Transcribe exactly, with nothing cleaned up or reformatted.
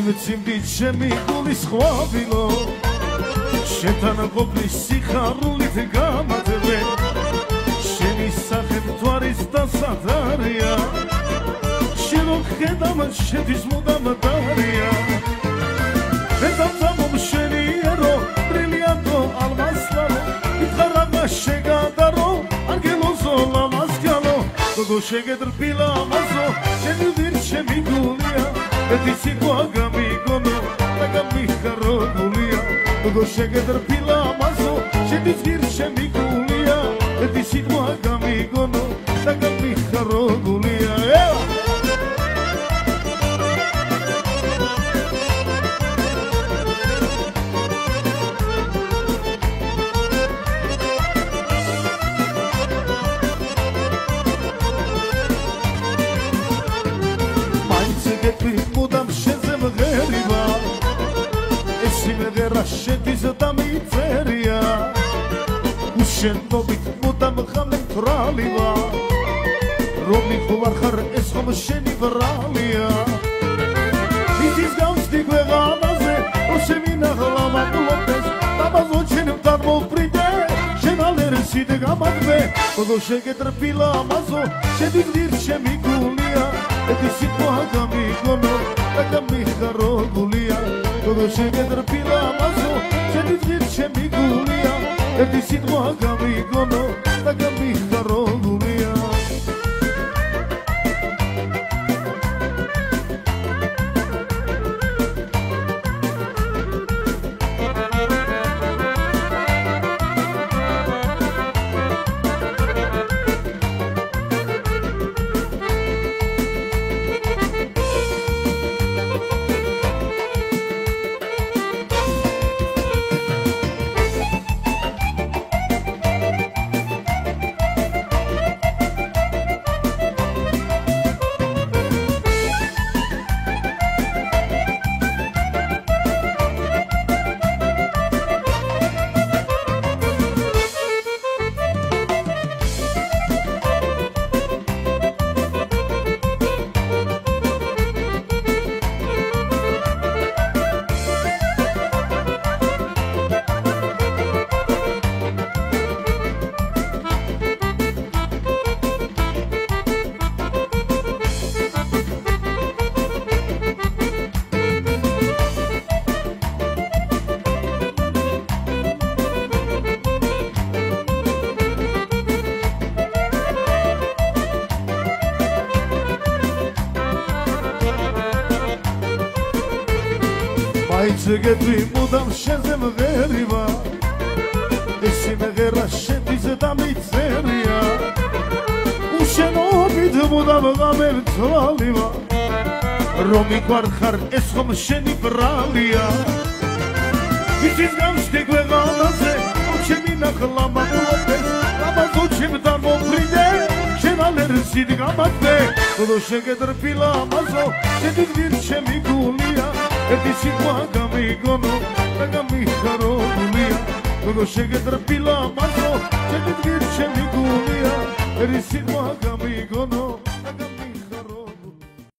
მციმდი ჩემი გულის ხვავილო შეთან ყოფნის სიხარულით გამადვე შენი სახე მთვარის დასადარია შენ ხედავ შედის მუდამ დარია მე დავწამობ შენიერო ბრილიანტო ალმასლარო იხარაბა შეგადარო ანგელოზო ლამასკალო გოგო შეგედრბილა ამაზო შენი ვირჩემი გულია ერთი სიტყვა გამიგონო და გამიხარო გულია გოგო შეგედრბილა ამაზო შენი ვირჩემი გულია ერთი სიტყვა გამიგონო და გამიხარო გულია შედის და მიწერია უშენობით მუდამ ხამე თრალია რომ მიხوار ხარ ეს ხომ შენი ბრალია იცის გავსდი გვეღამაზე რომ შემინახლა მოგლობდეს დაბაზო შენ დამოფრიდე შენ ალერსი და გამაგდე გოგო შეგედრბილა ამაზო შედის ვირჩემი გულია ერთი სიტყვა გამიგონო და გამიხარო გულია გოგო შეგედრბილა ამაზო შედის ვირჩემი გულია ერთი სიტყვა გამიგონო და გამიხარო გულია აიცეგები მუდამ შენზე მღერივა ესი მღერა შედის და მიწერია უშენობით მუდამ ღამე თვალივა რომ მიხوار ხარ ეს ხომ შენი ბრალია იცის გამსდი გვეღამაზე რომ შემინახლა მოგლობდეს დაბაზო შენ დამოფრიდე შენ ალერსი და გამაგდე გოგო შეგედრბილა ამაზო შედის ვირჩემი გულია ერთი სიტყვა გამიგონო და გამიხარო გულია გოგო შეგედრბილა ამაზო შედის ვირჩემი გულია ერთი სიტყვა გამიგონო